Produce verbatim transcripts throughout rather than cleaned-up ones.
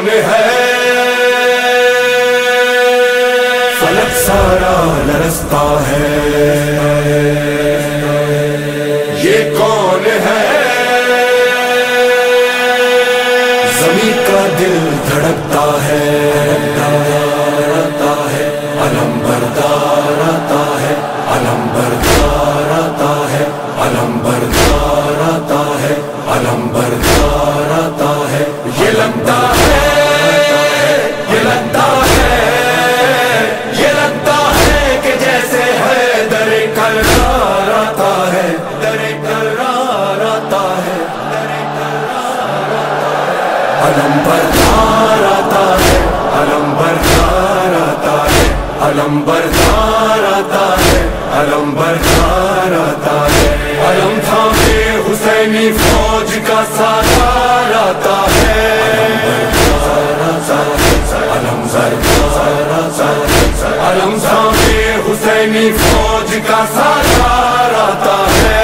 کون ہے فلک سارا لرزتا ہے، یہ کون ہے زمین کا دل دھڑکتا ہے، آتا ہے علم بردار آتا ہے، علم بردار آتا ہے، علم بردار آتا ہے، علم بردار آتا ہے، یہ لگتا ہے یہ لگتا ہے یہ لگتا ہے کہ جیسے ہے در کرار آتا ہے، در کرار آتا ہے، در کرار آتا ہے، علم بردار آتا ہے، علم بردار آتا ہے، علم بردار آتا ہے، علم بردار آتا ہے، علم تھامے حسینی فوج کا سالار آتا ہے، علم بردار آتا ہے، علم تھامے حسینی فوج کا سالار آتا ہے،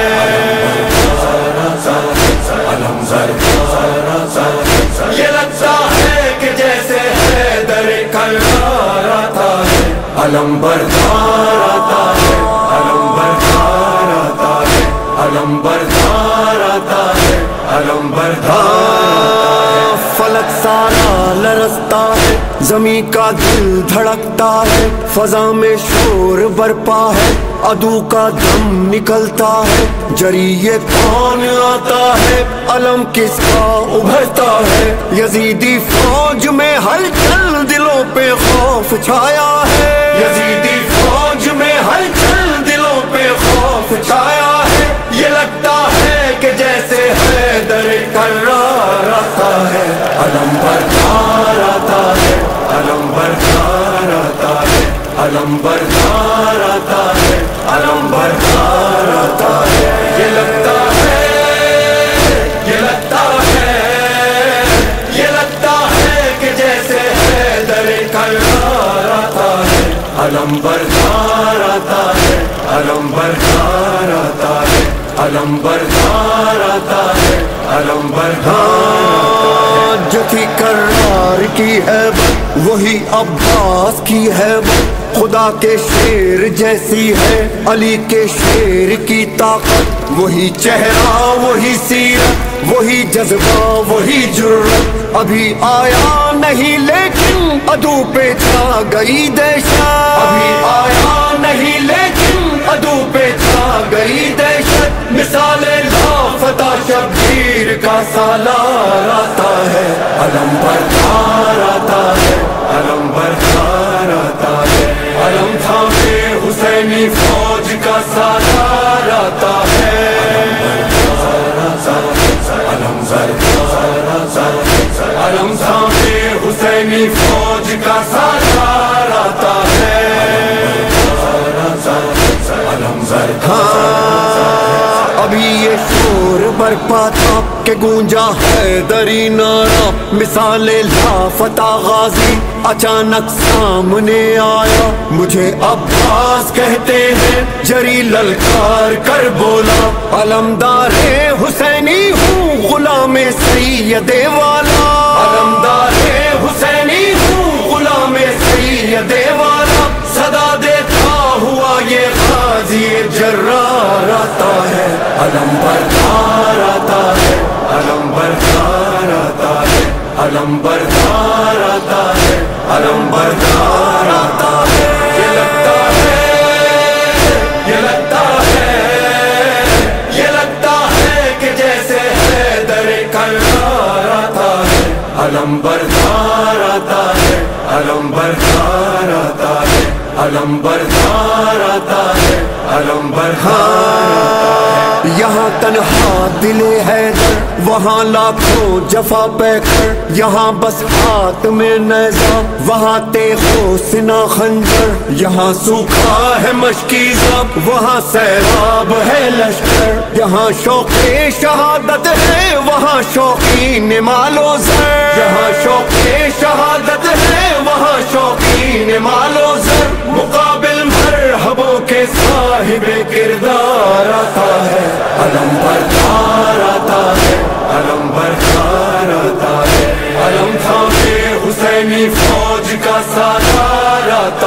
علم بردار آتا ہے، یہ لگتا ہے کہ جیسے ہے در کرار آتا ہے، علم بردار آتا ہے، علم بردار آتا ہے، علم بردار آتا ہے، علم بردار آتا ہے، فلک سارا لرزتا ہے، زمین کا دل دھڑکتا ہے، فضا میں شور برپا ہے، عدو کا دم نکلتا ہے، جری یہ کون آتا ہے، علم کس کا ابھرتا ہے، یزیدی فوج میں ہلچل دلوں پہ خوف چھایا ہے، یزیدی فوج میں ہلچل دلوں پہ خوف چھایا ہے، یہ لگتا ہے کہ جیسے ہے در کرار آتا ہے، علم بردار آتا ہے، علم بردار آتا ہے، علم بردار آتا ہے، علم بردار آتا ہے، یہ لگتا ہے یہ لگتا ہے یہ لگتا ہے کہ جیسے ہے در کرار آتا ہے، علم بردار آتا ہے، علم بردار آتا ہے، علم بردار آتا ہے، علم بردار آتا ہے، جو تھی کرار کی ہیبت وہی عباس کی ہیبت، خدا کے شیر جیسی ہے علی کے شیر کی طاقت، وہی چہرہ وہی سیرت وہی جذبہ وہی جرت، ابھی آیا نہیں لیکن عدو پہ چھا گئی دہشت، ابھی آیا نہیں لیکن عدو پہ چھا گئی دہشت، مثال لافتہ شبیر کا سالار آتا ہے، علم بردار آتا ہے، علم بردار آتا ہے، علم تھامے حسینی فوج کا سالار آتا ہے، علم بردار آتا ہے، علم تھامے حسینی فوج کا سالار آتا ہے، علم ہاں ابھی یہ شور برپا تھا کہ گونجا حیدری نعرہ، مثال لافتہ غازی اچانک سامنے آیا، مجھے عباس کہتے ہیں جری للکار کر بولا، علمدار حسینی ہوں غلام سید والا، علمدار حسینی ہوں غلام سید والا، صدا دیتا ہوا یہ غازی جرار آتا ہے، علم بردار آتا ہے، علم بردار آتا ہے، علم بردار آتا ہے، علم بردار آتا ہے، یہ لگتا ہے یہ لگتا ہے یہ لگتا ہے کہ جیسے ہے در کرار آتا ہے، علم بردار آتا ہے، علم بردار آتا ہے، علم بردار آتا ہے، علم بردار آتا ہے، یہاں تنہا دل حیدر وہاں لاکھوں جفا پیکر، یہاں بس ہاتھ میں نیزہ وہاں تیغ و سنا خنجر، یہاں سوکھا ہے مشکی زب وہاں سیراب ہے لشکر، یہاں شوق شہادت ہے وہاں شوقین مال و زر، یہاں شوق شہادت ہے وہاں شوقین مال و زر، مقابل مرحبوں کے صاحب کردار آتا ہے، علم بردار آتا ہے، علم بردار آتا ہے، علم تھامے حسینی فوج کا سالار آتا